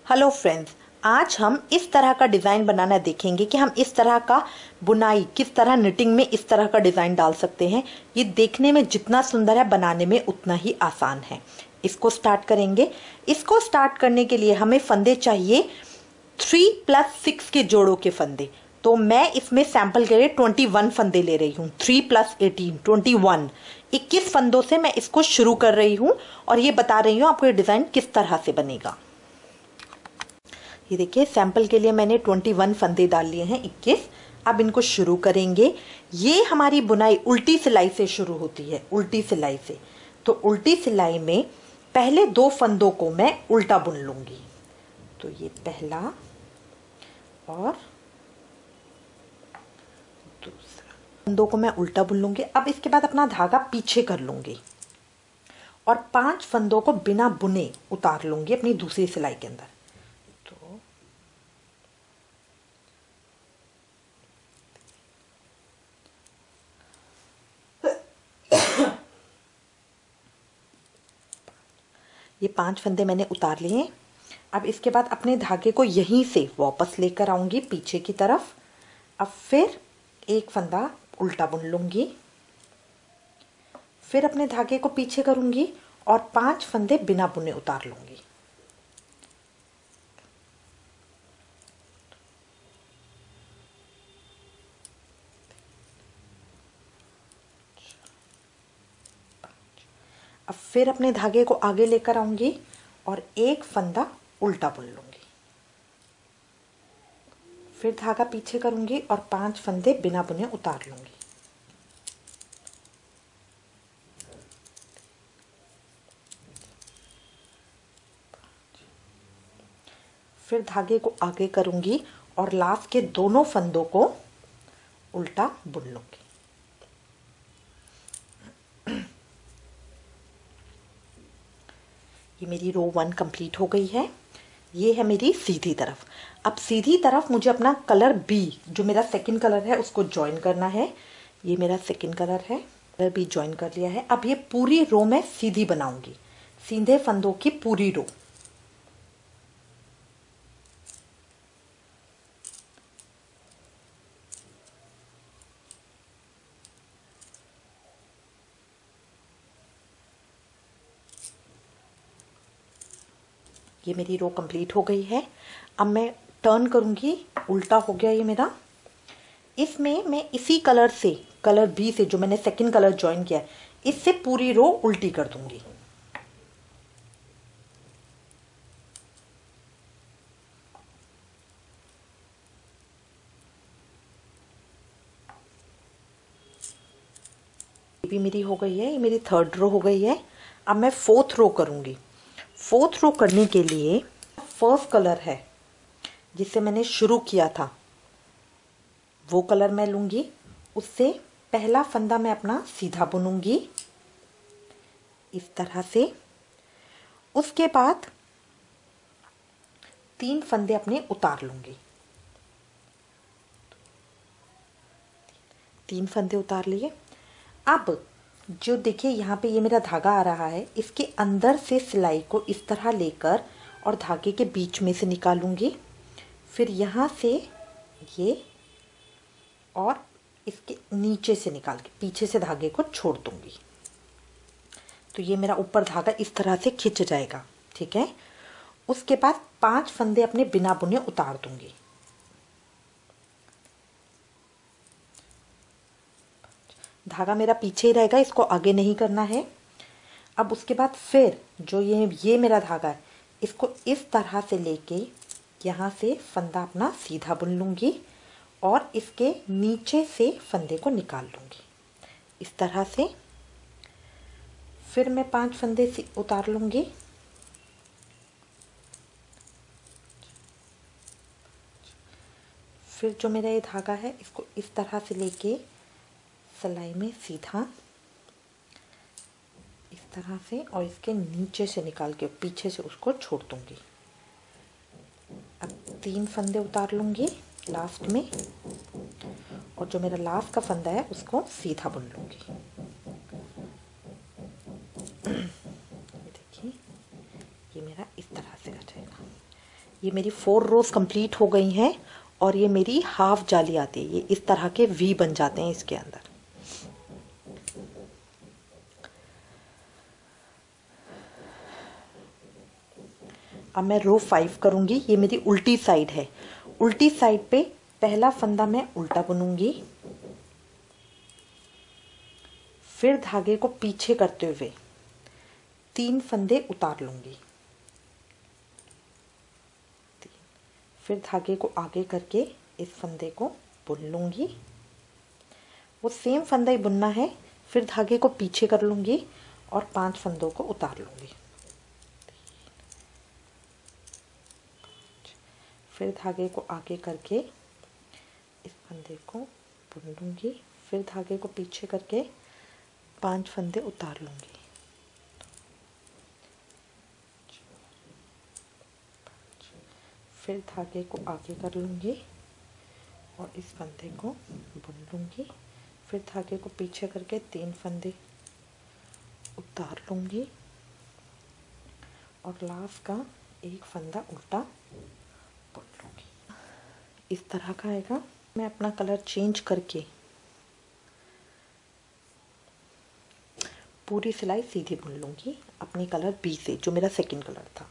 Hello friends, आज हम इस तरह का डिज़ाइन बनाना देखेंगे कि हम इस तरह का बुनाई किस तरह निटिंग में इस तरह का डिज़ाइन डाल सकते हैं। ये देखने में जितना सुंदर है बनाने में उतना ही आसान है। इसको स्टार्ट करेंगे। इसको स्टार्ट करने के लिए हमें फंदे चाहिए 3+6 के जोड़ों के फंदे। तो मैं इसमें सैंपल के लिए 21 फंदे ले रही हूँ। 3+18 21 फंदों से मैं इसको शुरू कर रही हूँ और ये बता रही हूँ आपको ये डिज़ाइन किस तरह से बनेगा। ये देखिए, सैंपल के लिए मैंने 21 फंदे डाल लिए हैं, 21। अब इनको शुरू करेंगे। ये हमारी बुनाई उल्टी सिलाई से शुरू होती है, उल्टी सिलाई से। तो उल्टी सिलाई में पहले 2 फंदों को मैं उल्टा बुन लूंगी। तो ये पहला और दूसरा फंदों को मैं उल्टा बुन लूंगी। अब इसके बाद अपना धागा पीछे कर लूंगी और 5 फंदों को बिना बुने उतार लूंगी अपनी दूसरी सिलाई के अंदर। तो ये 5 फंदे मैंने उतार लिए हैं। अब इसके बाद अपने धागे को यहीं से वापस लेकर आऊंगी पीछे की तरफ। अब फिर एक फंदा उल्टा बुन लूंगी, फिर अपने धागे को पीछे करूंगी और 5 फंदे बिना बुने उतार लूंगी। अब फिर अपने धागे को आगे लेकर आऊंगी और एक फंदा उल्टा बुन लूंगी, फिर धागा पीछे करूंगी और 5 फंदे बिना बुने उतार लूंगी। फिर धागे को आगे करूंगी और लास्ट के दोनों फंदों को उल्टा बुन लूंगी। ये मेरी रो 1 कंप्लीट हो गई है। ये है मेरी सीधी तरफ। अब सीधी तरफ मुझे अपना कलर बी, जो मेरा सेकंड कलर है, उसको ज्वाइन करना है। ये मेरा सेकंड कलर है, कलर बी ज्वाइन कर लिया है। अब ये पूरी रो मैं सीधी बनाऊंगी, सीधे फंदों की पूरी रो। ये मेरी रो कंप्लीट हो गई है। अब मैं टर्न करूंगी, उल्टा हो गया ये मेरा। इसमें मैं इसी कलर से, कलर बी से, जो मैंने सेकंड कलर ज्वाइन किया है, इससे पूरी रो उल्टी कर दूंगी। ये भी मेरी हो गई है, ये मेरी थर्ड रो हो गई है। अब मैं फोर्थ रो करूंगी। फोर्थ रो करने के लिए फर्स्ट कलर है जिससे मैंने शुरू किया था, वो कलर मैं लूंगी। उससे पहला फंदा मैं अपना सीधा बुनूंगी इस तरह से। उसके बाद 3 फंदे अपने उतार लूंगी। 3 फंदे उतार लिए। अब जो देखिए यहाँ पे ये मेरा धागा आ रहा है, इसके अंदर से सिलाई को इस तरह लेकर और धागे के बीच में से निकालूंगी। फिर यहाँ से ये और इसके नीचे से निकाल के पीछे से धागे को छोड़ दूंगी। तो ये मेरा ऊपर धागा इस तरह से खिंच जाएगा, ठीक है। उसके बाद 5 फंदे अपने बिना बुने उतार दूंगी। धागा मेरा पीछे ही रहेगा, इसको आगे नहीं करना है। अब उसके बाद फिर जो ये मेरा धागा है, इसको इस तरह से लेके यहाँ से फंदा अपना सीधा बुन लूंगी और इसके नीचे से फंदे को निकाल लूंगी इस तरह से। फिर मैं 5 फंदे उतार लूंगी। फिर जो मेरा ये धागा है, इसको इस तरह से लेके सिलाई में सीधा इस तरह से और इसके नीचे से निकाल के पीछे से उसको छोड़ दूंगी। अब 3 फंदे उतार लूंगी लास्ट में और जो मेरा लास्ट का फंदा है उसको सीधा बुन लूंगी। ये देखिए, ये मेरा इस तरह से आ जाएगा। ये मेरी 4 रोज कंप्लीट हो गई हैं और ये मेरी हाफ जाली आती है। ये इस तरह के वी बन जाते हैं इसके अंदर। अब मैं रो 5 करूंगी। ये मेरी उल्टी साइड है। उल्टी साइड पे पहला फंदा मैं उल्टा बुनूंगी, फिर धागे को पीछे करते हुए 3 फंदे उतार लूंगी, फिर धागे को आगे करके इस फंदे को बुन लूंगी। वो सेम फंदा ही बुनना है। फिर धागे को पीछे कर लूंगी और 5 फंदों को उतार लूंगी, फिर धागे को आगे करके इस फंदे को बुन लूंगी, फिर धागे को पीछे करके 5 फंदे उतार लूंगी, फिर धागे को आगे कर लूंगी और इस फंदे को बुन लूंगी, फिर धागे को पीछे करके 3 फंदे उतार लूंगी और लास्ट का एक फंदा उल्टा बुन लूंगी। इस तरह का आएगा। मैं अपना कलर चेंज करके पूरी सिलाई सीधी बुन लूंगी अपनी कलर बी से, जो मेरा सेकंड कलर था।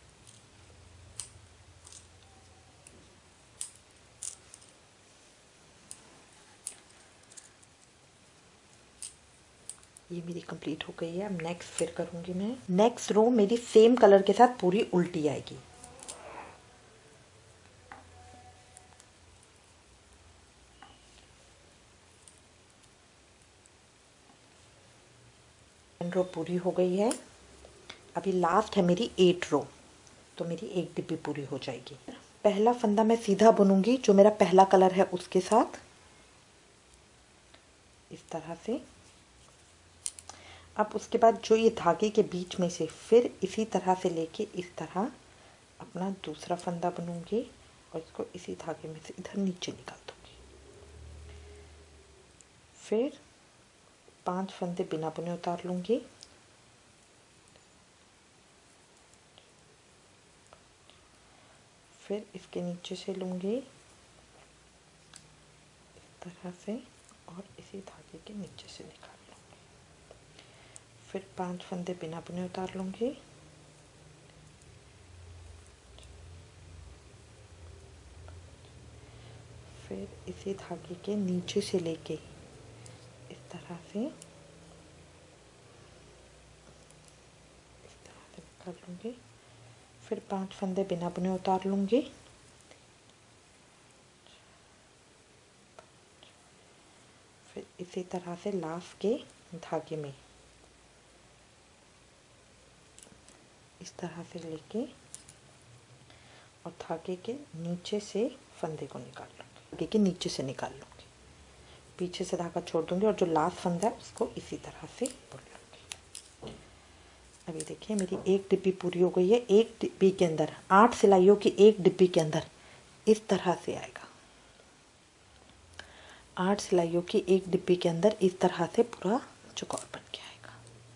ये मेरी कंप्लीट हो गई है। अब नेक्स्ट फिर करूंगी मैं। नेक्स्ट रो मेरी सेम कलर के साथ पूरी उल्टी आएगी। रो पूरी हो गई है। अभी लास्ट है मेरी 8 रो, तो मेरी एक डिब्बी पूरी हो जाएगी। पहला फंदा मैं सीधा बुनूंगी जो मेरा पहला कलर है उसके साथ, इस तरह से। अब उसके बाद जो ये धागे के बीच में से फिर इसी तरह से लेके इस तरह अपना दूसरा फंदा बुनूंगी और इसको इसी धागे में से इधर नीचे निकाल दूंगी। फिर 5 फंदे बिना बुने उतार लूंगी, फिर इसके नीचे से लूंगी इस तरह से और इसी धागे के नीचे से निकाल लूंगी, फिर 5 फंदे बिना बुने उतार लूंगी, फिर इसी धागे के नीचे से लेके इस तरह से निकाल लूंगी, फिर 5 फंदे बिना बुने उतार लूंगी, फिर इसी तरह से लास्ट के धागे में इस तरह से लेके और धागे के नीचे से फंदे को निकाल लूंगी, धागे के नीचे से निकाल लूंगी, पीछे से धागा छोड़ दूंगी और जो लास्ट फंदा है उसको इसी तरह से बुन लूंगी। अभी देखिए मेरी एक डिब्बी पूरी हो गई है। एक डिब्बी के अंदर 8 सिलाइयों की एक डिब्बी के अंदर इस तरह से आएगा। 8 सिलाइयों की एक डिब्बी के अंदर इस तरह से पूरा चौकोर बन के आएगा।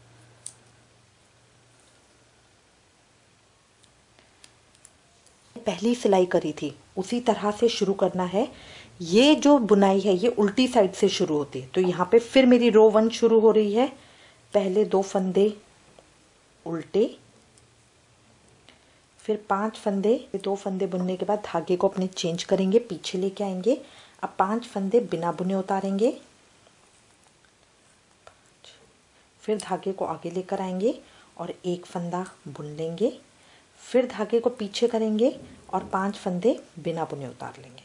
पहली सिलाई करी थी उसी तरह से शुरू करना है। ये जो बुनाई है ये उल्टी साइड से शुरू होती है, तो यहाँ पे फिर मेरी रो 1 शुरू हो रही है। पहले 2 फंदे उल्टे, फिर 5 फंदे, 2 फंदे बुनने के बाद धागे को अपने चेंज करेंगे, पीछे लेके आएंगे। अब 5 फंदे बिना बुने उतारेंगे, फिर धागे को आगे लेकर आएंगे और एक फंदा बुन लेंगे, फिर धागे को पीछे करेंगे और 5 फंदे बिना बुने उतार लेंगे,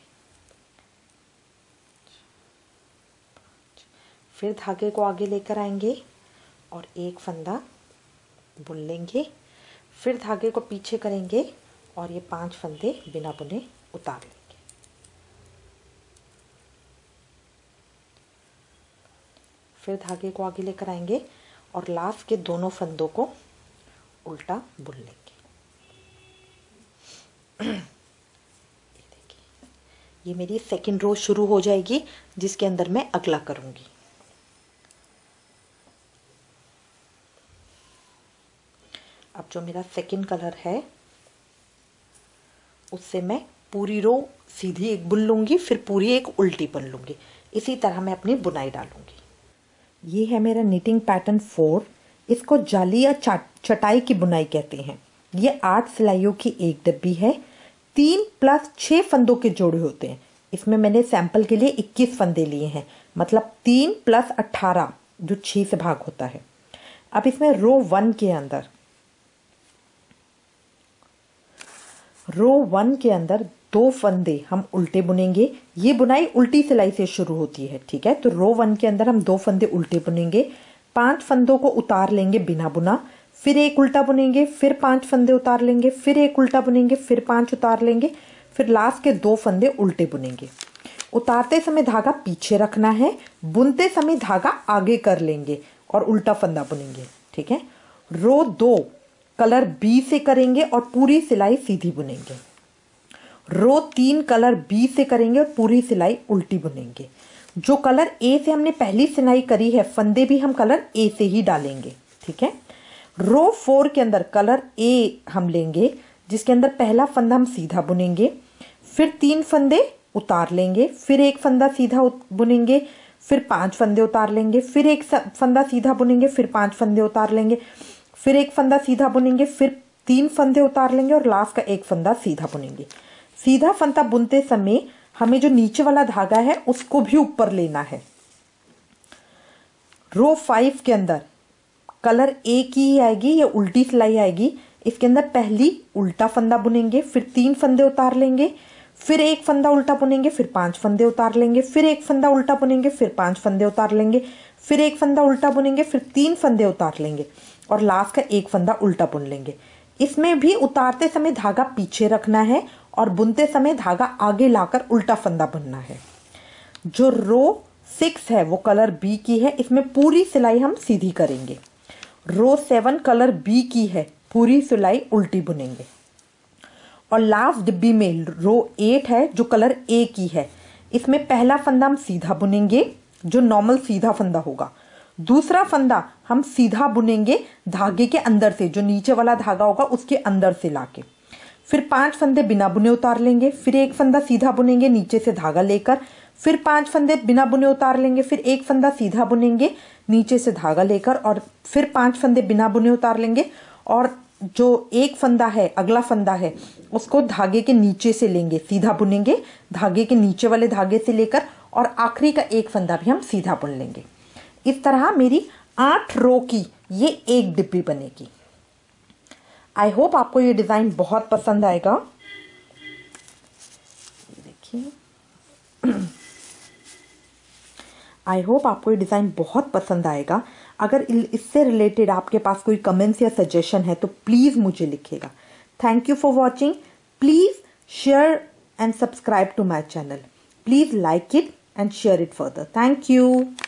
फिर धागे को आगे लेकर आएंगे और एक फंदा बुन लेंगे, फिर धागे को पीछे करेंगे और ये 5 फंदे बिना बुने उतार लेंगे। फिर धागे को आगे लेकर आएंगे और लास्ट के दोनों फंदों को उल्टा बुन लेंगे। ये देखिए ये मेरी सेकंड रो शुरू हो जाएगी जिसके अंदर मैं अगला करूंगी। अब जो मेरा सेकंड कलर है उससे मैं पूरी रो सीधी एक बुन लूंगी, फिर पूरी एक उल्टी बुन लूंगी। इसी तरह मैं अपनी बुनाई डालूंगी। ये है मेरा निटिंग पैटर्न 4। इसको जाली या चटाई की बुनाई कहते हैं। ये 8 सिलाइयों की एक डब्बी है। 3 + 6 फंदों के जोड़े होते हैं। इसमें मैंने सैंपल के लिए 21 फंदे लिए हैं, मतलब 3 + 18 जो 6 से भाग होता है। अब इसमें रो 1 के अंदर 2 फंदे हम उल्टे बुनेंगे। ये बुनाई उल्टी सिलाई से शुरू होती है, ठीक है। तो रो 1 के अंदर हम 2 फंदे उल्टे बुनेंगे, 5 फंदों को उतार लेंगे बिना बुना, फिर एक उल्टा बुनेंगे, फिर 5 फंदे उतार लेंगे, फिर एक उल्टा बुनेंगे, फिर 5 उतार लेंगे, फिर लास्ट के 2 फंदे उल्टे बुनेंगे। उतारते समय धागा पीछे रखना है, बुनते समय धागा आगे कर लेंगे और उल्टा फंदा बुनेंगे, ठीक है। रो 2 कलर बी से करेंगे और पूरी सिलाई सीधी बुनेंगे। रो 3 कलर बी से करेंगे और पूरी सिलाई उल्टी बुनेंगे। जो कलर ए से हमने पहली सिलाई करी है, फंदे भी हम कलर ए से ही डालेंगे, ठीक है। रो 4 के अंदर कलर ए हम लेंगे, जिसके अंदर पहला फंदा हम सीधा बुनेंगे, फिर 3 फंदे उतार लेंगे, फिर एक फंदा सीधा बुनेंगे, फिर 5 फंदे उतार लेंगे, फिर एक फंदा सीधा बुनेंगे, फिर 5 फंदे उतार लेंगे, फिर एक फंदा सीधा बुनेंगे, फिर 3 फंदे उतार लेंगे और लास्ट का एक फंदा सीधा बुनेंगे। सीधा फंदा बुनते समय हमें जो नीचे वाला धागा है उसको भी ऊपर लेना है। रो 5 के अंदर कलर ए की ही आएगी, या उल्टी सिलाई आएगी। इसके अंदर पहली उल्टा फंदा बुनेंगे, फिर 3 फंदे उतार लेंगे, फिर एक फंदा उल्टा बुनेंगे, फिर 5 फंदे उतार लेंगे, फिर एक फंदा उल्टा बुनेंगे, फिर 5 फंदे उतार लेंगे, फिर एक फंदा उल्टा बुनेंगे, फिर 3 फंदे उतार लेंगे और लास्ट का एक फंदा उल्टा बुन लेंगे। इसमें भी उतारते समय धागा पीछे रखना है और बुनते समय धागा आगे लाकर उल्टा फंदा बुनना है। जो रो 6 है वो कलर बी की है, इसमें पूरी सिलाई हम सीधी करेंगे। रो 7 कलर बी की है, पूरी सिलाई उल्टी बुनेंगे। और लास्ट डिब्बी में रो 8 है जो कलर ए की है। इसमें पहला फंदा हम सीधा बुनेंगे, जो नॉर्मल सीधा फंदा होगा। दूसरा फंदा हम सीधा बुनेंगे धागे के अंदर से, जो नीचे वाला धागा होगा उसके अंदर से लाके। फिर 5 फंदे बिना बुने उतार लेंगे, फिर एक फंदा सीधा बुनेंगे नीचे से धागा लेकर, फिर 5 फंदे बिना बुने उतार लेंगे, फिर एक फंदा सीधा बुनेंगे नीचे से धागा लेकर, और फिर 5 फंदे बिना बुने उतार लेंगे और जो एक फंदा है, अगला फंदा है, उसको धागे के नीचे से लेंगे, सीधा बुनेंगे धागे के नीचे वाले धागे से लेकर, और आखिरी का एक फंदा भी हम सीधा बुन लेंगे। इस तरह मेरी 8 रो की ये एक डिब्बी बनेगी। आई होप आपको ये डिजाइन बहुत पसंद आएगा। देखिए, आई होप आपको ये डिजाइन बहुत पसंद आएगा। अगर इससे रिलेटेड आपके पास कोई कमेंट्स या सजेशन है तो प्लीज मुझे लिखिएगा। Thank you for watching. Please share and subscribe to my channel. Please like it and share it further. Thank you.